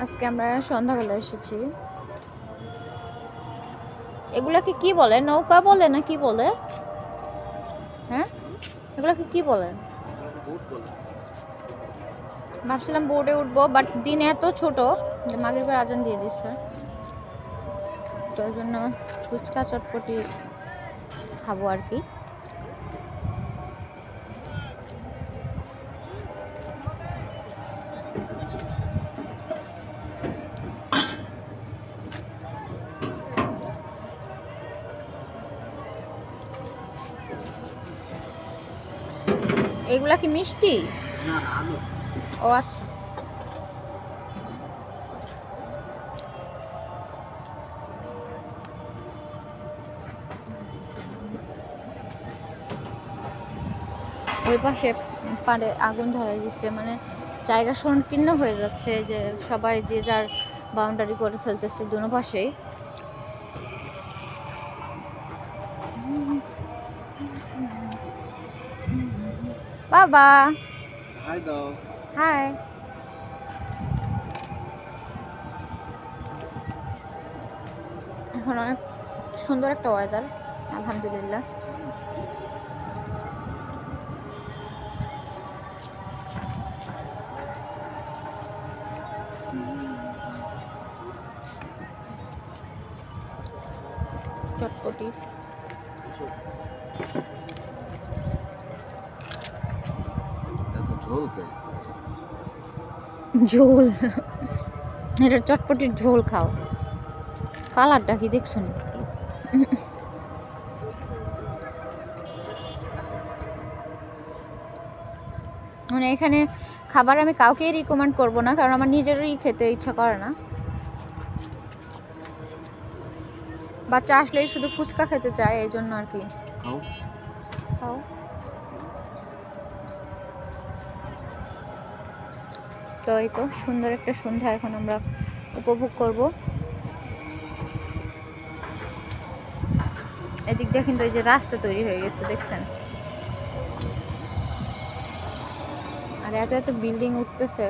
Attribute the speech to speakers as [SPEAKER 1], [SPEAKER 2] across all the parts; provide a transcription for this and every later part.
[SPEAKER 1] আজকে আমরা সন্ধ্যাবেলা এসেছি। এগুলাকে কি বলে? নৌকা বলে না কি বলে? হ্যাঁ, এগুলাকে কি বলে? ভাবছিলাম বোর্ডে উঠবো, বাট দিন এত ছোট যে মাগরিবের আজান দিয়ে দিচ্ছে, তো ওই জন্য ফুচকা চটপটি খাবো আর কি। এগুলা কি মিষ্টি?
[SPEAKER 2] না না, আলু।
[SPEAKER 1] ও আচ্ছা। ওই পাশে পাড়ে আগুন ধরাই দিচ্ছে, মানে জায়গা সংকীর্ণ হয়ে যাচ্ছে, যে সবাই যে যার বাউন্ডারি করে ফেলতেছে দুনো পাশেই। বাবা
[SPEAKER 2] হাই দাও।
[SPEAKER 1] হাই। এখন অনেক সুন্দর একটা ওয়েদার, আলহামদুলিল্লাহ। চটপটি
[SPEAKER 2] এত ঝোল কে?
[SPEAKER 1] ঝোল, এটা চটপটির ঝোল খাও। কালারটা কি দেখছো নি? মানে এখানে খাবার আমি কাউকেই রিকমেন্ড করব না, কারণ আমার নিজেরই খেতে ইচ্ছা করে না। বাচ্চা আসলেই শুধু ফুচকা খেতে চায়, এই জন্য আর কি।
[SPEAKER 2] খাও।
[SPEAKER 1] খাও। তো এই তো সুন্দর একটা সন্ধ্যা এখন আমরা উপভোগ করব। এদিক দিয়ে কিন্তু এই যে রাস্তা তৈরি হয়ে গেছে, দেখছেন? আর এত এত বিল্ডিং উঠতেছে।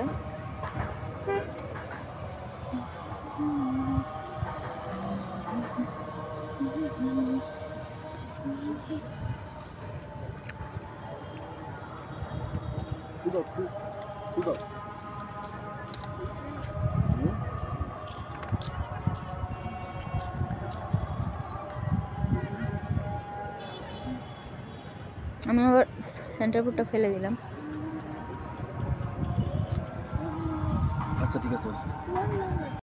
[SPEAKER 1] আমি আবার সেন্টার ফুডটা ফেলে দিলাম।
[SPEAKER 2] আচ্ছা ঠিক আছে।